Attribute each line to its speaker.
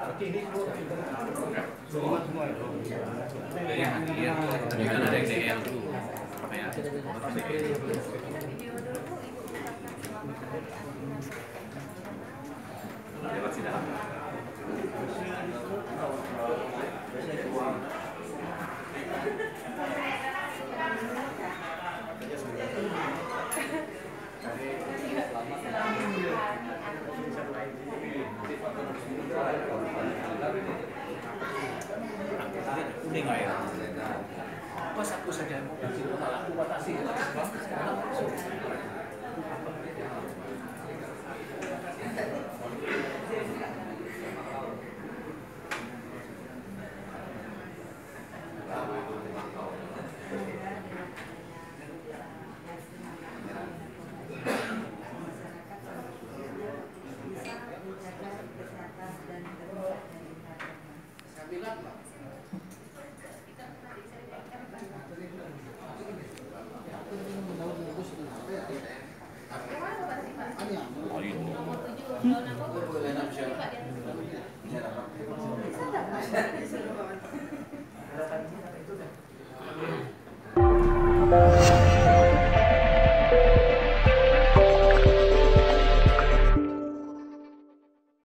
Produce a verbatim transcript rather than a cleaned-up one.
Speaker 1: Iya, iya. Tadi kan ada yang D L tuh. Apa ya? Lewat sini. Kuning nggak ya? Pas aku saja mau kasih aku batasi.
Speaker 2: Hmm.